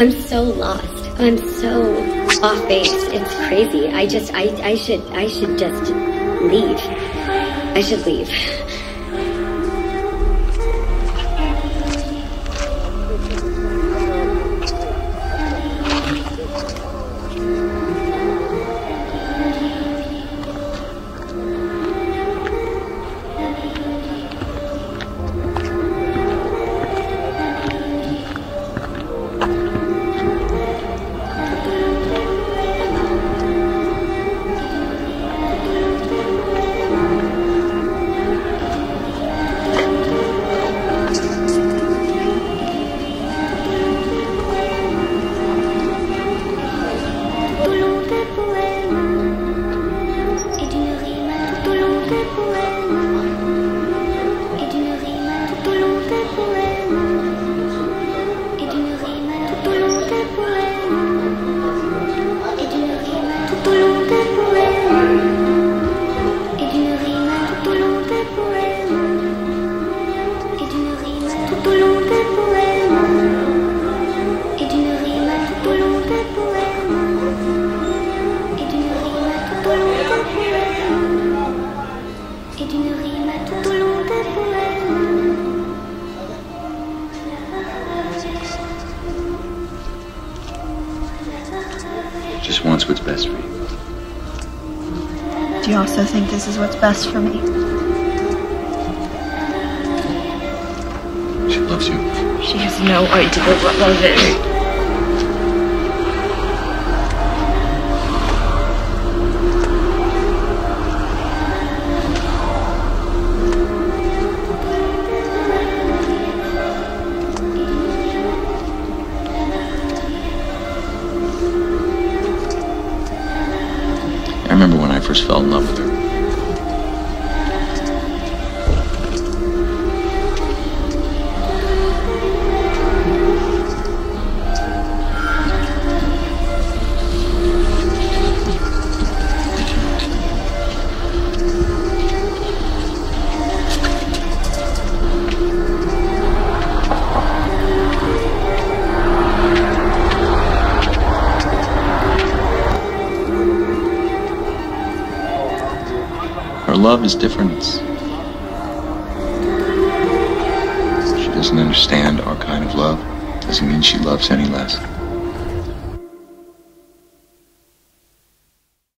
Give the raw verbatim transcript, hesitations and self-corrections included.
I'm so lost. I'm so off base. It's crazy. I just, I, I should, I should just leave. I should leave. Just wants what's best for you. Do you also think this is what's best for me? She loves you. She has no idea what love is. I remember when I first fell in love with her. Her love is different. She doesn't understand our kind of love. Doesn't mean she loves any less.